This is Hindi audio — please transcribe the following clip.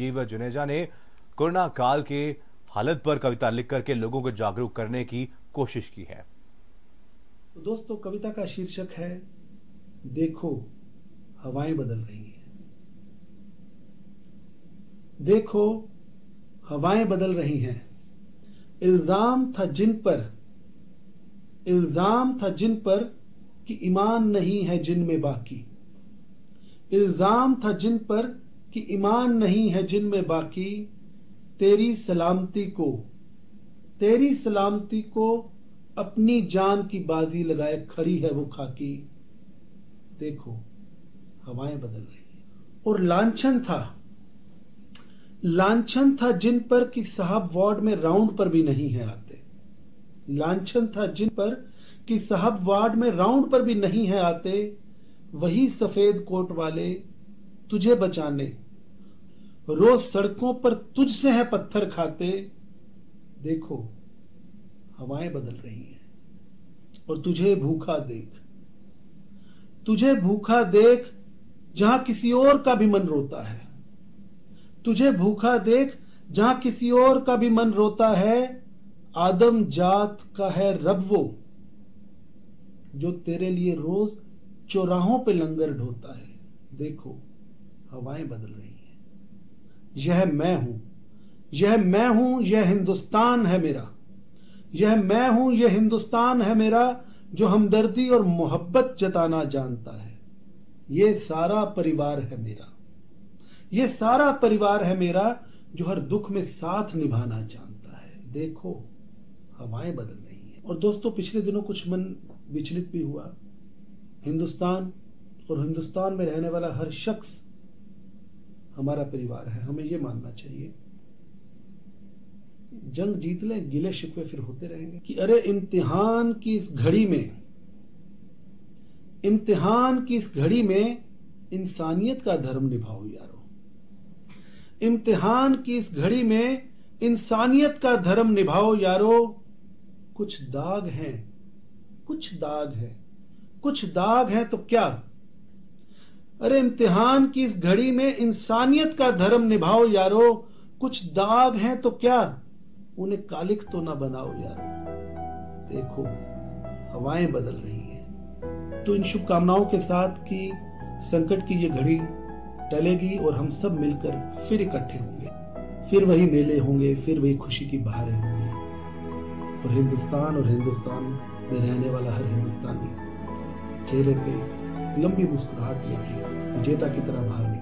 राजीव जुनेजा ने कोरोना काल के हालत पर कविता लिख करके लोगों को जागरूक करने की कोशिश की है। तो दोस्तों, कविता का शीर्षक है देखो हवाएं बदल रही हैं। देखो हवाएं बदल रही हैं। इल्जाम था जिन पर कि ईमान नहीं है जिन में बाकी। इल्जाम था जिन पर कि ईमान नहीं है जिन में बाकी। तेरी सलामती को अपनी जान की बाजी लगाए खड़ी है वो खाकी। देखो हवाएं बदल रही हैं। और लांछन था जिन पर कि साहब वार्ड में राउंड पर भी नहीं है आते। लांछन था जिन पर कि साहब वार्ड में राउंड पर भी नहीं है आते। वही सफेद कोट वाले तुझे बचाने रोज सड़कों पर तुझसे है पत्थर खाते। देखो हवाएं बदल रही हैं। और तुझे भूखा देख जहां किसी और का भी मन रोता है। तुझे भूखा देख जहां किसी और का भी मन रोता है। आदम जात का है रब वो जो तेरे लिए रोज चौराहों पे लंगर ढोता है। देखो हवाएं बदल रही हैं। यह मैं हूं, यह हिंदुस्तान है मेरा। यह मैं हूं, यह हिंदुस्तान है मेरा जो हमदर्दी और मोहब्बत जताना जानता है। ये सारा परिवार है मेरा जो हर दुख में साथ निभाना जानता है। देखो हवाएं बदल रही हैं। और दोस्तों, पिछले दिनों कुछ मन विचलित भी हुआ। हिंदुस्तान और हिंदुस्तान में रहने वाला हर शख्स हमारा परिवार है। हमें यह मानना चाहिए। जंग जीत लें, गिले शिकवे फिर होते रहेंगे कि अरे इम्तिहान की इस घड़ी में इंसानियत का धर्म निभाओ यारो। इम्तिहान की इस घड़ी में इंसानियत का धर्म निभाओ यारो। कुछ दाग हैं तो क्या। अरे इम्तिहान की इस घड़ी में इंसानियत का धर्म निभाओ यारो। कुछ दाग हैं तो क्या, उन्हें कालिख तो ना बनाओ यारो। देखो हवाएं बदल रही हैं। तो इन शुभकामनाओं के साथ कि संकट की ये घड़ी टलेगी और हम सब मिलकर फिर इकट्ठे होंगे। फिर वही मेले होंगे, फिर वही खुशी की बहारें होंगी। और हिंदुस्तान में रहने वाला हर हिंदुस्तानी चेहरे पे लंबी मुस्कुराहट लेके विजेता की तरह बाहर